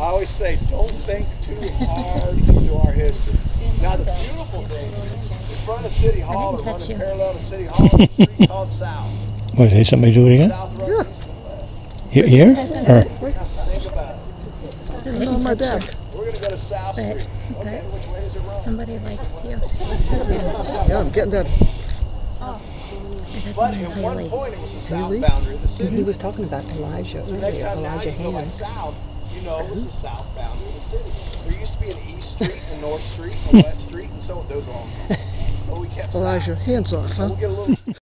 always say, don't think too hard into our history. Now the beautiful thing is, in front of City Hall, or running parallel to City Hall, is a street called South. What, did somebody do it again? South runs east and west. Here? Or? Think about it. It's on my deck. We're going to go to South Street. Okay, which way does it run? Somebody likes you. Yeah, I'm getting that. But at one point, it was the south boundary of the city. He was talking about Elijah earlier, Elijah Hand. South, you know, it was the south boundary of the city. There used to be an East Street, a North Street, a West Street, and so those are all. But we kept Elijah, hands off, huh? We'll get a little